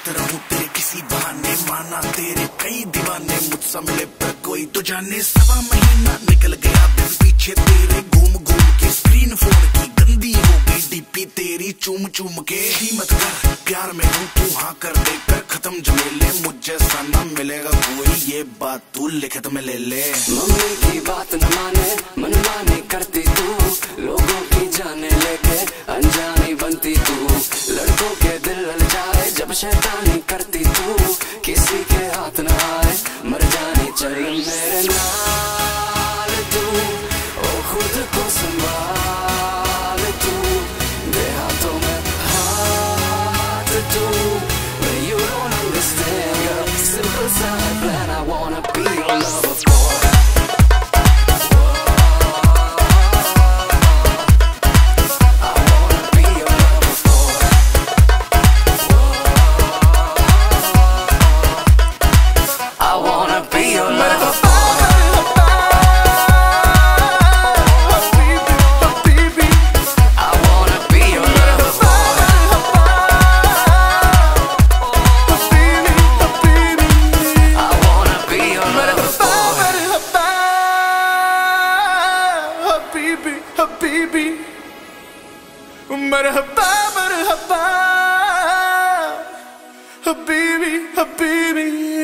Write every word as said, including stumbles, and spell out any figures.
मिलत रहूं तेरे किसी बहाने, माना तेरे कई दीवाने, मुझसे मिले पर कोई तो जाने। सवा महीना निकल गया दिन पीछे तेरे घूम घूम के, स्क्रीन फोन की गंदी हो गई डीपी तेरी चूम चूम के। मत कर प्यार में हूँ तू हाँ कर दे कर खत्म झमेले, मुझे साना मिलेगा कोई ये बात तू लिखित में ले ले। मम्मी की बात न माने मनमानी करती तू, लोगों की जाने लेके अनजानी बनती तू, लड़कों के दिल ललचाए जब शैतानी करती तू, किसी के हाथ न आए मर जानी चल मेरे नाल तू, ओ खुद को संभाल तू, दे हाथों में हाथ तू, but you don't understand girl, simple side plan, I wanna be your lover boy. Habibi, marhaba, marhaba, Habibi, Habibi.